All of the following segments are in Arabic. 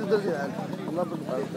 تقدر يعني الله بالخير.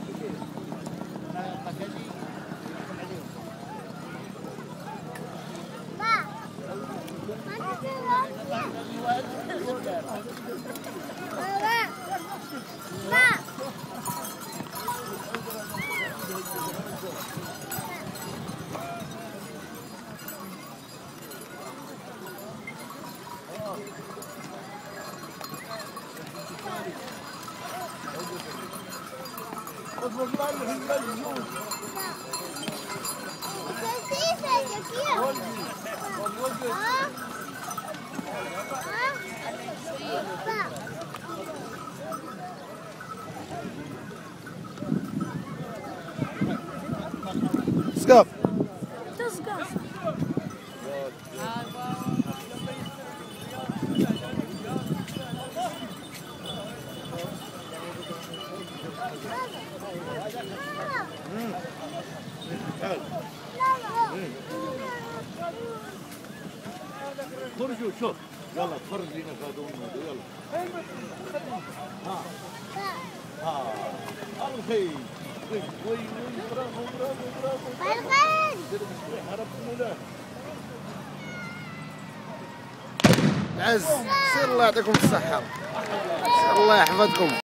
سقف خرجوا شوف يلا تخرج لنا فادون يلا ها الخير وي برافو برافو برافو الخير هربتوا له العز سير الله يعطيكم الصحة، سير الله يحفظكم.